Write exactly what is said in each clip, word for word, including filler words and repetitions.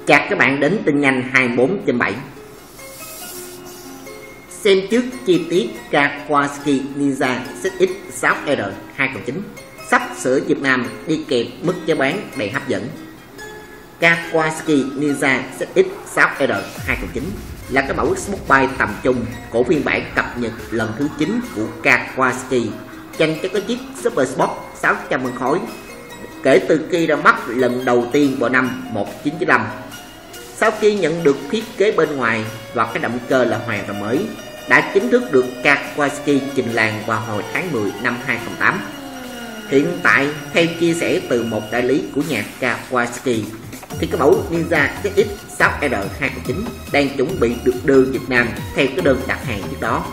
Chào các bạn đến tin nhanh hai mươi bốn trên bảy. Xem trước chi tiết Kawasaki Ninja Z X sáu R hai không chín sắp sửa Việt Nam đi kèm mức giá bán đầy hấp dẫn. Kawasaki Ninja Z X sáu R hai không chín là cái mẫu sport bike tầm trung của phiên bản cập nhật lần thứ chín của Kawasaki dành cho cái chiếc Super Sport sáu trăm phân khối kể từ khi ra mắt lần đầu tiên vào năm một nghìn chín trăm chín mươi lăm. Sau khi nhận được thiết kế bên ngoài và cái động cơ là hoàn toàn mới, đã chính thức được Kawasaki trình làng vào hồi tháng mười năm hai không không tám. Hiện tại, theo chia sẻ từ một đại lý của nhà Kawasaki, thì cái mẫu Ninja Z X sáu R hai không chín đang chuẩn bị được đưa Việt Nam theo cái đơn đặt hàng trước đó.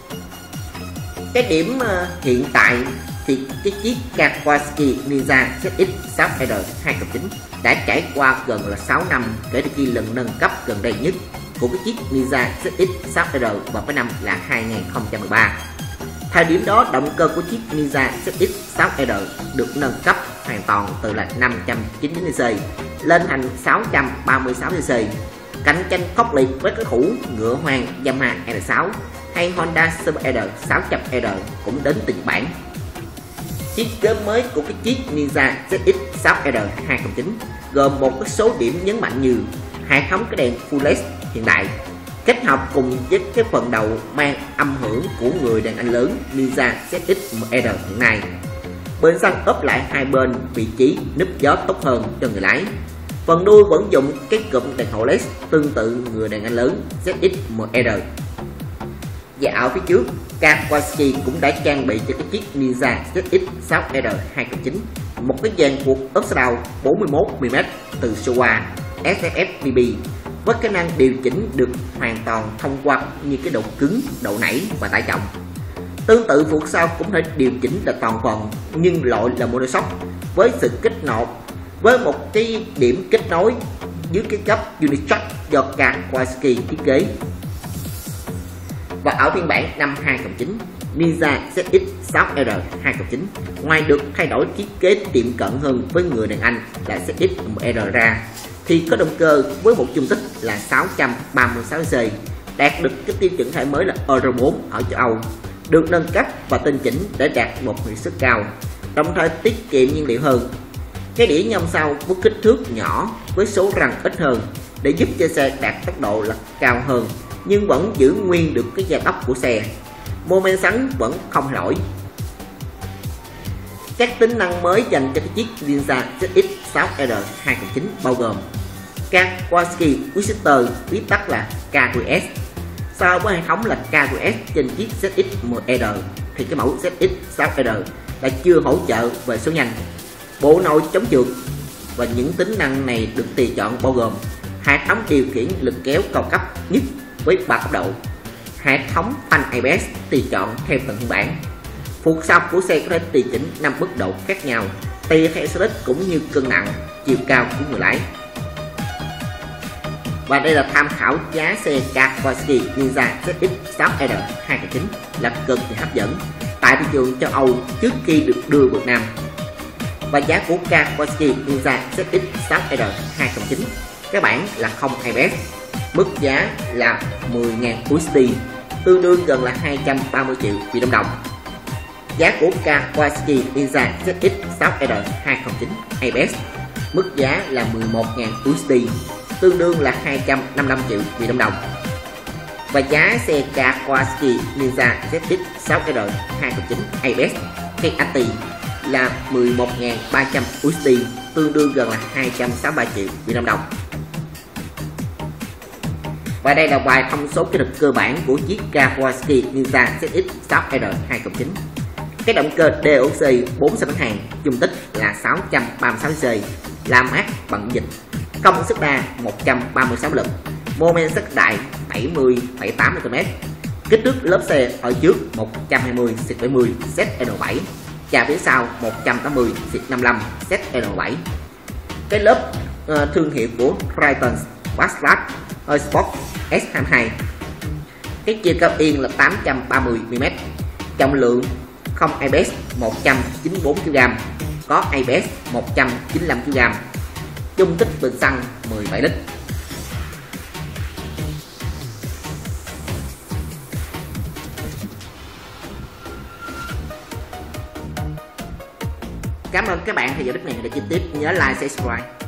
Cái điểm uh, hiện tại thì cái chiếc Kawasaki Ninja Z X sáu R hai không chín đã trải qua gần là sáu năm kể từ khi lần nâng cấp gần đây nhất của cái chiếc Ninja Z X sáu R vào cái năm là hai nghìn không trăm mười ba. Thời điểm đó, động cơ của chiếc Ninja Z X sáu R được nâng cấp hoàn toàn từ là năm trăm chín mươi chín xê lên thành sáu trăm ba mươi sáu xê, cạnh tranh khốc liệt với cái thủ ngựa hoàng Yamaha R sáu hay Honda C B R sáu trăm R cũng đến từ Nhật Bản. Thiết kế mới của cái chiếc Ninja Z X sáu R hai không chín gồm một số điểm nhấn mạnh như hệ thống cái đèn Full led hiện đại kết hợp cùng với cái phần đầu mang âm hưởng của người đàn anh lớn Ninja Z X M R hiện nay. Bên xăng ốp lại hai bên vị trí núp gió tốt hơn cho người lái. Phần đuôi vẫn dùng cái cụm đèn hậu led tương tự người đàn anh lớn Z X M R. Và ở phía trước, Kawasaki cũng đã trang bị cho cái chiếc Ninja Z X sáu R hai không chín một cái dàn buộc upside bốn mươi mốt mi li mét từ Showa S F F B B với khả năng điều chỉnh được hoàn toàn thông qua như cái độ cứng, độ nảy và tải trọng. Tương tự phụ sau cũng thể điều chỉnh là toàn phần nhưng loại là monoshock với sự kết nối với một cái điểm kết nối dưới cái cấp Unitrack do Kawasaki thiết kế. Và ở phiên bản năm hai không không chín, Ninja Z X sáu R hai không chín ngoài được thay đổi thiết kế tiệm cận hơn với người đàn anh là Z X M R ra, thì có động cơ với một dung tích là sáu trăm ba mươi sáu xê, đạt được cái tiêu chuẩn thể mới là Euro bốn ở châu Âu, được nâng cấp và tinh chỉnh để đạt một hiệu suất cao, đồng thời tiết kiệm nhiên liệu hơn. Cái đĩa nhôm sau với kích thước nhỏ với số răng ít hơn để giúp cho xe đạt tốc độ là cao hơn nhưng vẫn giữ nguyên được cái gia tốc của xe. Mô men xoắn vẫn không lỗi. Các tính năng mới dành cho cái chiếc Ninja Z X sáu R hai không chín bao gồm Kawasaki Quick-Shifter, viết tắt là K Q S. So với hệ thống là K Q S trên chiếc Z X M R thì cái mẫu Z X sáu R là chưa hỗ trợ về số nhanh, bộ nồi chống trượt, và những tính năng này được tùy chọn bao gồm hệ thống điều khiển lực kéo cao cấp nhất với ba cấp độ, hệ thống phanh A B S tùy chọn theo từng phiên bản. Phụ sau của xe có thể tùy chỉnh năm mức độ khác nhau tùy theo sở thích cũng như cân nặng, chiều cao của người lái. Và đây là tham khảo giá xe Kawasaki Ninja Z X sáu R hai không chín là cực kỳ hấp dẫn tại thị trường châu Âu trước khi được đưa Việt Nam. Và giá của Kawasaki Ninja Z X sáu R hai không chín các bản là không A B S, mức giá là mười nghìn u ét đê, tương đương gần là hai trăm ba mươi triệu Việt Nam đồng. Giá của Kawasaki Ninja Z X sáu R hai không chín A B S, mức giá là mười một nghìn u ét đê, tương đương là hai trăm năm mươi lăm triệu Việt Nam đồng. Và giá xe Kawasaki Ninja Z X sáu R hai không chín A B S K A T là mười một nghìn ba trăm u ét đê, tương đương gần là hai trăm sáu mươi ba triệu Việt Nam đồng. Và đây là vài thông số kỹ thuật cơ bản của chiếc Kawasaki Ninja Z X sáu R hai không chín. Cái động cơ D O C bốn xăng hàng, dung tích là sáu trăm ba mươi sáu xê, làm mát bằng dịch, công suất đa một trăm ba mươi sáu lực, mô men xoắn đại bảy mươi phẩy tám N M, kích thước lớp xe ở trước một trăm hai mươi xuyệt bảy mươi Z N bảy, và phía sau một trăm tám mươi xuyệt năm mươi lăm Z N bảy. Cái lớp uh, thương hiệu của Triton Backslash Sport S hai mươi hai. Cái chiều cao yên là tám trăm ba mươi mi li mét, trọng lượng không A B S một trăm chín mươi tư ki lô gam, có A B S một trăm chín mươi lăm ki lô gam, dung tích bình xăng mười bảy lít. Cảm ơn các bạn theo dõi clip này để chi tiết, nhớ like, share, subscribe.